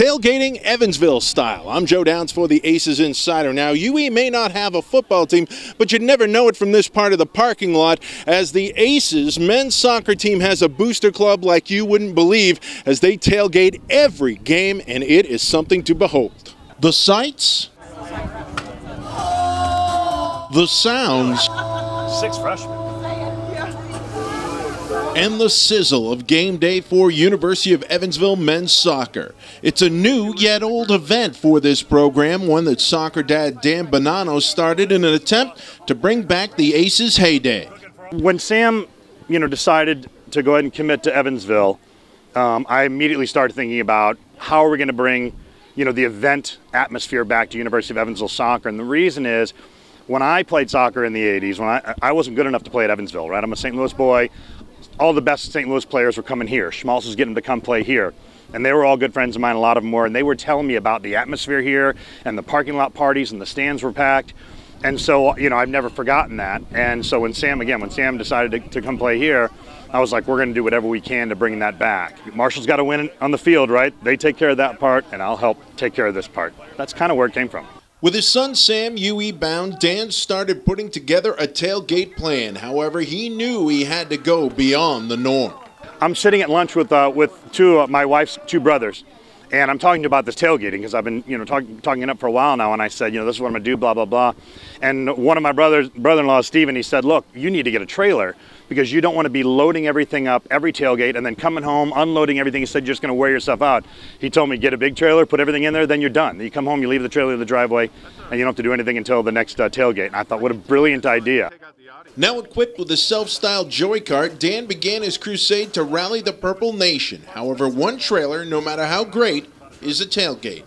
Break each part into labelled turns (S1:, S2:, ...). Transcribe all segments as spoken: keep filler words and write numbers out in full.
S1: Tailgating Evansville style. I'm Joe Downs for the Aces Insider. Now, U E may not have a football team, but you'd never know it from this part of the parking lot, as the Aces men's soccer team has a booster club like you wouldn't believe, as they tailgate every game, and it is something to behold. The sights, the sounds,
S2: six freshmen,
S1: and the sizzle of game day for University of Evansville men's soccer. It's a new yet old event for this program, one that soccer dad Dan Bonanno started in an attempt to bring back the Aces' heyday.
S2: When Sam, you know, decided to go ahead and commit to Evansville, um, I immediately started thinking about how are we going to bring, you know, the event atmosphere back to University of Evansville soccer. And the reason is, when I played soccer in the eighties, when I, I wasn't good enough to play at Evansville, right? I'm a Saint Louis boy. All the best Saint Louis players were coming here. Schmaltz was getting them to come play here. And they were all good friends of mine, a lot of them were, and they were telling me about the atmosphere here and the parking lot parties and the stands were packed. And so, you know, I've never forgotten that. And so when Sam, again, when Sam decided to, to come play here, I was like, we're going to do whatever we can to bring that back. Marshall's got to win on the field, right? They take care of that part, and I'll help take care of this part. That's kind of where it came from.
S1: With his son Sam U E bound, Dan started putting together a tailgate plan. However, he knew he had to go beyond the norm.
S2: I'm sitting at lunch with uh, with two of my wife's two brothers, and I'm talking about this tailgating because I've been, you know, talk, talking it up for a while now. And I said, you know, this is what I'm gonna do, blah blah blah. And one of my brothers, brother-in-law, Steven, he said, look, you need to get a trailer because you don't want to be loading everything up every tailgate and then coming home, unloading everything. He said, you're just going to wear yourself out. He told me, get a big trailer, put everything in there, then you're done. You come home, you leave the trailer in the driveway, and you don't have to do anything until the next uh, tailgate. And I thought, what a brilliant idea.
S1: Now equipped with a self-styled joy cart, Dan began his crusade to rally the Purple Nation. However, one trailer, no matter how great, is a tailgate.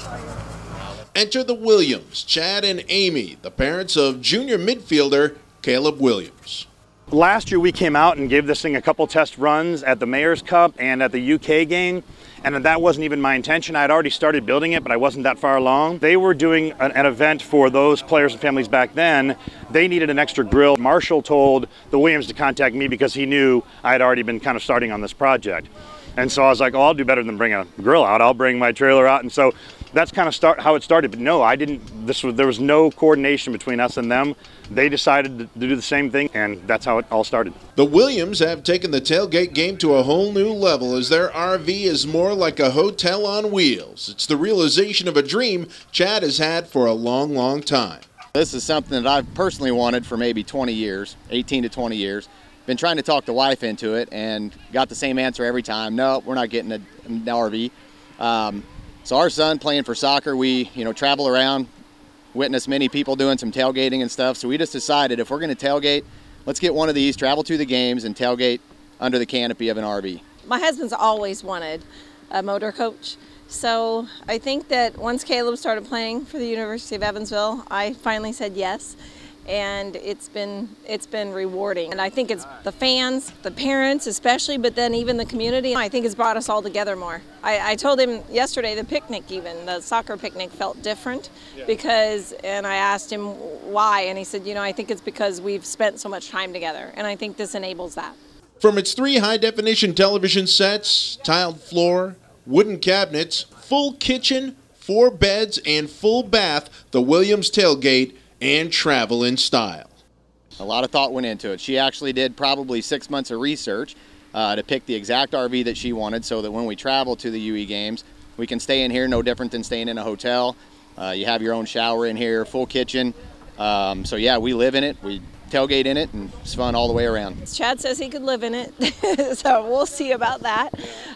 S1: Enter the Williams, Chad and Amy, the parents of junior midfielder Caleb Williams.
S2: Last year we came out and gave this thing a couple test runs at the Mayor's Cup and at the U K game, and that wasn't even my intention. I had already started building it, but I wasn't that far along. They were doing an, an event for those players and families back then. They needed an extra grill. Marshall told the Williams to contact me because he knew I had already been kind of starting on this project. And so I was like, oh, I'll do better than bring a grill out. I'll bring my trailer out. And so that's kind of start how it started. But no, I didn't, this was, there was no coordination between us and them. They decided to do the same thing, and that's how it all started.
S1: The Williams have taken the tailgate game to a whole new level, as their R V is more like a hotel on wheels. It's the realization of a dream Chad has had for a long, long time.
S3: This is something that I've personally wanted for maybe twenty years, eighteen to twenty years. Been trying to talk the wife into it and got the same answer every time. No, we're not getting an R V. Um, so our son playing for soccer, we you know travel around, witness many people doing some tailgating and stuff. So we just decided if we're going to tailgate, let's get one of these, travel to the games and tailgate under the canopy of an R V.
S4: My husband's always wanted a motor coach. So I think that once Caleb started playing for the University of Evansville, I finally said yes. And it's been it's been rewarding, and I think it's the fans, the parents especially, but then even the community. I think it's brought us all together more. I, I told him yesterday, the picnic, even the soccer picnic, felt different because, and I asked him why, and he said, you know, I think it's because we've spent so much time together, and I think this enables that.
S1: From its three high-definition television sets, tiled floor, wooden cabinets, full kitchen, four beds, and full bath, the Williams tailgate and travel in style.
S3: A lot of thought went into it. She actually did probably six months of research uh, to pick the exact R V that she wanted so that when we travel to the U E games, we can stay in here, no different than staying in a hotel. Uh, you have your own shower in here, full kitchen. Um, so yeah, we live in it, we tailgate in it, and it's fun all the way around.
S4: Chad says he could live in it, so we'll see about that.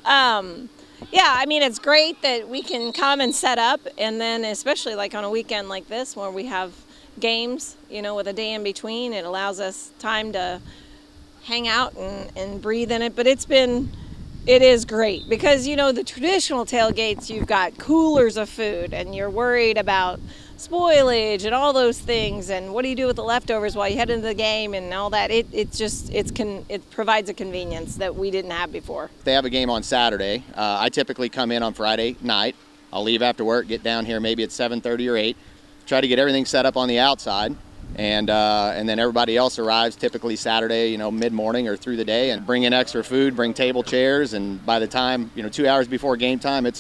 S4: Um, Yeah, I mean, it's great that we can come and set up, and then especially like on a weekend like this where we have games, you know, with a day in between, it allows us time to hang out and, and breathe in it. But it's been, it is great because, you know, the traditional tailgates, you've got coolers of food and you're worried about spoilage and all those things, and what do you do with the leftovers while you head into the game and all that. It it's just it's con it provides a convenience that we didn't have before.
S3: They have a game on Saturday. Uh, I typically come in on Friday night. I'll leave after work, get down here maybe at seven thirty or eight, try to get everything set up on the outside, and uh, and then everybody else arrives typically Saturday, you know, mid-morning or through the day, and bring in extra food, bring table chairs, and by the time, you know, two hours before game time, it's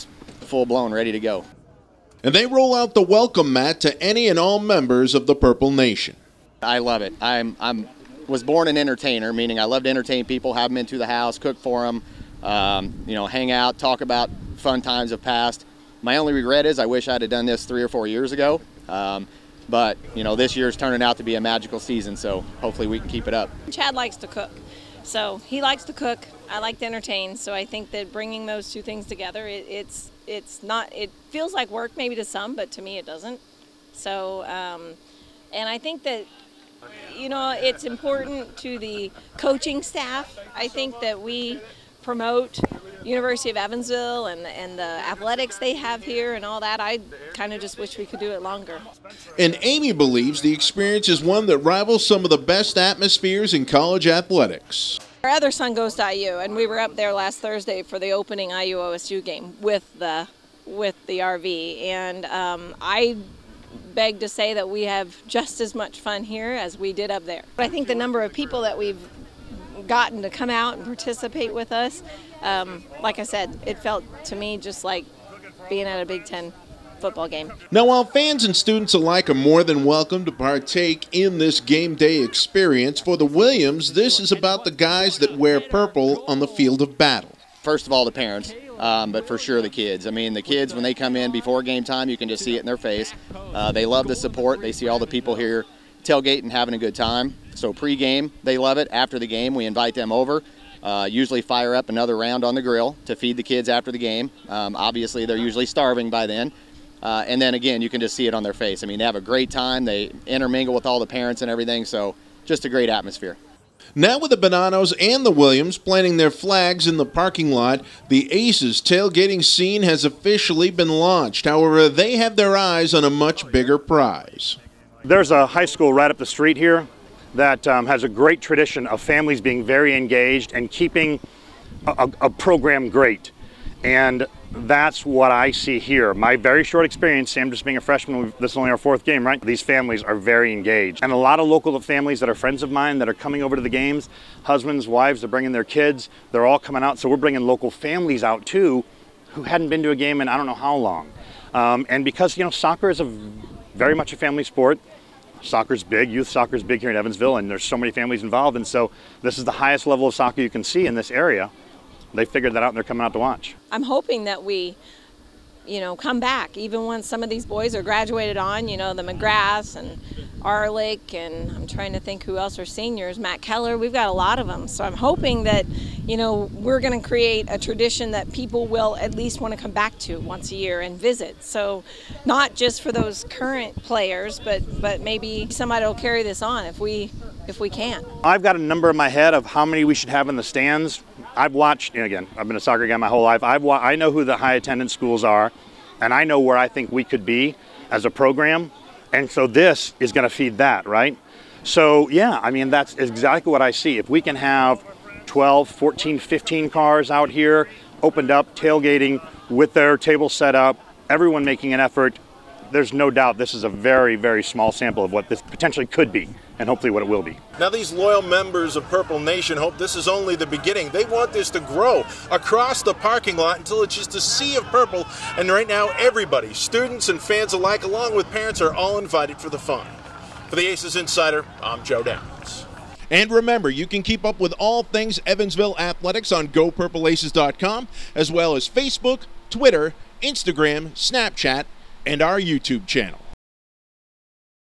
S3: full blown, ready to go.
S1: And they roll out the welcome mat to any and all members of the Purple Nation.
S3: I love it. I'm I'm was born an entertainer, meaning I love to entertain people, have them into the house, cook for them, um, you know, hang out, talk about fun times of past. My only regret is I wish I'd have done this three or four years ago. Um, but, you know, this year's turning out to be a magical season, so hopefully we can keep it up.
S4: Chad likes to cook. So he likes to cook, I like to entertain, so I think that bringing those two things together, it, it's it's not, it feels like work maybe to some, but to me it doesn't. So, um, and I think that, you know, it's important to the coaching staff. I think that we promote University of Evansville and, and the athletics they have here and all that. I kind of just wish we could do it longer.
S1: And Amy believes the experience is one that rivals some of the best atmospheres in college athletics.
S4: Our other son goes to I U, and we were up there last Thursday for the opening I U O S U game with the with the R V, and um, I beg to say that we have just as much fun here as we did up there. But I think the number of people that we've gotten to come out and participate with us, um, like I said, it felt to me just like being at a Big Ten football game.
S1: Now, while fans and students alike are more than welcome to partake in this game day experience, for the Williams, this is about the guys that wear purple on the field of battle.
S3: First of all, the parents, um, but for sure the kids. I mean, the kids, when they come in before game time, you can just see it in their face. Uh, they love the support. They see all the people here tailgating, having a good time. So pre-game, they love it. After the game, we invite them over. Uh, usually fire up another round on the grill to feed the kids after the game. Um, obviously, they're usually starving by then. Uh, and then again, you can just see it on their face. I mean, they have a great time. They intermingle with all the parents and everything. So just a great atmosphere.
S1: Now with the Bonanos and the Williams planting their flags in the parking lot, the Aces tailgating scene has officially been launched. However, they have their eyes on a much bigger prize.
S2: There's a high school right up the street here that um, has a great tradition of families being very engaged and keeping a, a, a program great. And that's what I see here. My very short experience, Sam just being a freshman, this is only our fourth game, right? These families are very engaged. And a lot of local families that are friends of mine that are coming over to the games, husbands, wives, they're bringing their kids, they're all coming out. So we're bringing local families out too who hadn't been to a game in I don't know how long. Um, and because, you know, soccer is a very much a family sport. Soccer's big, youth soccer's big here in Evansville, and there's so many families involved, and so this is the highest level of soccer you can see in this area. They figured that out and they're coming out to watch.
S4: I'm hoping that we, you know, come back, even when some of these boys are graduated on, you know, the McGraths and Arlick, and I'm trying to think who else are seniors, Matt Keller, we've got a lot of them. So I'm hoping that, you know, we're going to create a tradition that people will at least want to come back to once a year and visit. So not just for those current players, but but maybe somebody will carry this on if we if we can.
S2: I've got a number in my head of how many we should have in the stands. I've watched, you know, again, I've been a soccer guy my whole life. I've wa I know who the high attendance schools are, and I know where I think we could be as a program. And so this is going to feed that, right? So yeah, I mean, that's exactly what I see. If we can have twelve, fourteen, fifteen cars out here, opened up, tailgating with their table set up, everyone making an effort, there's no doubt this is a very, very small sample of what this potentially could be, and hopefully what it will be.
S1: Now these loyal members of Purple Nation hope this is only the beginning. They want this to grow across the parking lot until it's just a sea of purple, and right now everybody, students and fans alike, along with parents, are all invited for the fun. For the Aces Insider, I'm Joe Downs. And remember, you can keep up with all things Evansville athletics on go purple aces dot com, as well as Facebook, Twitter, Instagram, Snapchat, and our YouTube channel.